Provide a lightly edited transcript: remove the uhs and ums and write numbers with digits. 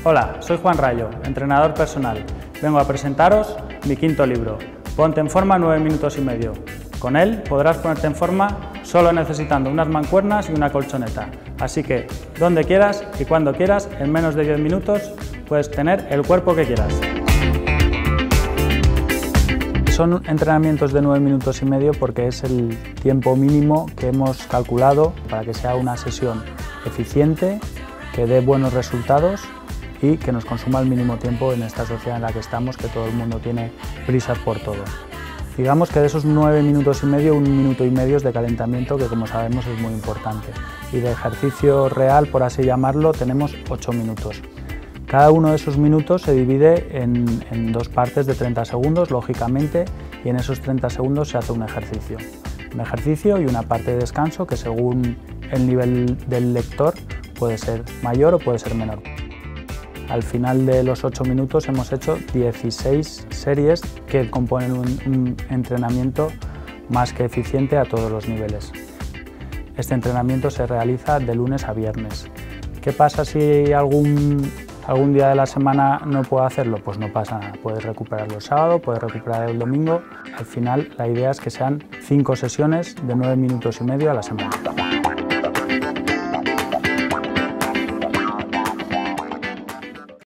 Hola, soy Juan Rayo, entrenador personal. Vengo a presentaros mi quinto libro, Ponte en forma 9 minutos y medio. Con él podrás ponerte en forma solo necesitando unas mancuernas y una colchoneta. Así que, donde quieras y cuando quieras, en menos de 10 minutos, puedes tener el cuerpo que quieras. Son entrenamientos de 9 minutos y medio porque es el tiempo mínimo que hemos calculado para que sea una sesión eficiente, que dé buenos resultados y que nos consuma el mínimo tiempo en esta sociedad en la que estamos, que todo el mundo tiene prisas por todo. Digamos que de esos 9 minutos y medio, 1 minuto y medio es de calentamiento, que como sabemos es muy importante. Y de ejercicio real, por así llamarlo, tenemos 8 minutos. Cada uno de esos minutos se divide en dos partes de 30 segundos, lógicamente, y en esos 30 segundos se hace un ejercicio. Un ejercicio y una parte de descanso que según el nivel del lector puede ser mayor o puede ser menor. Al final de los 8 minutos hemos hecho 16 series que componen un entrenamiento más que eficiente a todos los niveles. Este entrenamiento se realiza de lunes a viernes. ¿Qué pasa si algún día de la semana no puedo hacerlo? Pues no pasa nada, puedes recuperarlo el sábado, puedes recuperar el domingo. Al final la idea es que sean 5 sesiones de 9 minutos y medio a la semana.